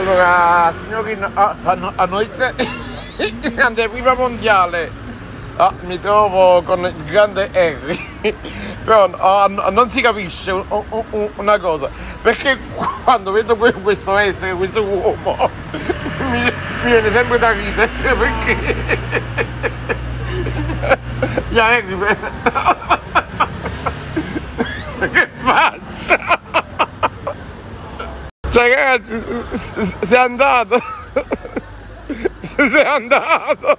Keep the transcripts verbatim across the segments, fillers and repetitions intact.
Allora, signorina, a, a, a noi in anteprima mondiale ah, mi trovo con il grande Harry, però ah, non si capisce un, un, una cosa, perché quando vedo questo essere, questo uomo, mi, mi viene sempre da ridere, perché gli Harry, che faccia? Cioè ragazzi, sei andato, sei andato,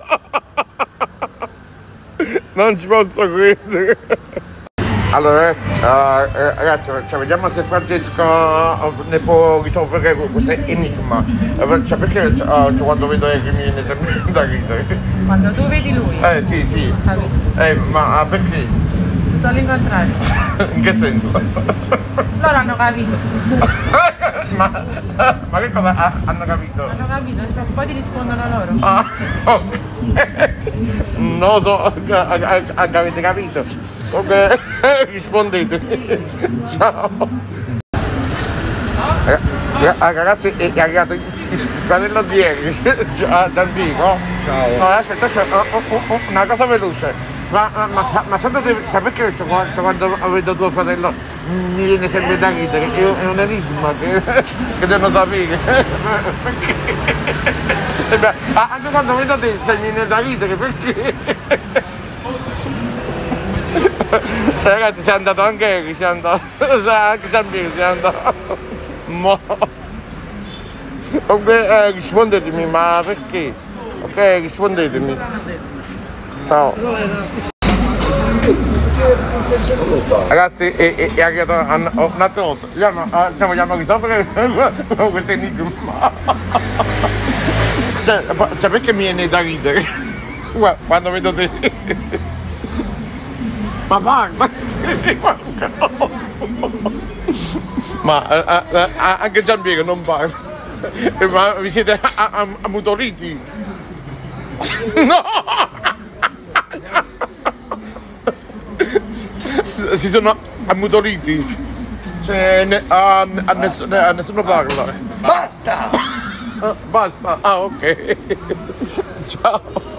non ci posso credere. Allora, uh, ragazzi, cioè, vediamo se Francesco ne può risolvere questo enigma. Cioè, perché uh, quando vedo che mi viene da ridere? Quando tu vedi lui? Eh sì, sì. Eh, ma perché? Tutto all'incontrario. In che senso? Loro hanno capito. ma, ma che cosa hanno capito? Hanno capito, poi ti rispondono loro. Ah, ok. Non lo so, avete capito? Ok, rispondete. Ciao. Ragazzi, è arrivato il fratello di ieri, dal Vico. Ciao. No, aspetta, una cosa veloce. Ma, ma, ma, ma secondo te, cioè perché quando, quando vedo tuo fratello mi viene sempre da ridere? È, è un enigma che, che devono sapere. Perché? Anche quando vedo te cioè, mi viene da ridere, perché? Cioè, ragazzi, sei andato anche Eri, sei andato, anche Giampiero, sei andato. Mo. Ok, eh, rispondetemi, ma perché? Ok, rispondetemi. Ciao. Ragazzi, è, è, è arrivato un'altra volta. Vogliamo, cioè, vogliamo risolvere questo enigma? Cioè, cioè, perché mi viene da ridere? Guarda, quando vedo te. Ma parla! Ma a, a, a, anche Giampiero non parla. Ma vi siete ammutoliti? No! Si sono ammutoliti, cioè ne, a, a, nessuno, a nessuno parla. Basta! Basta, ah ok. Ciao.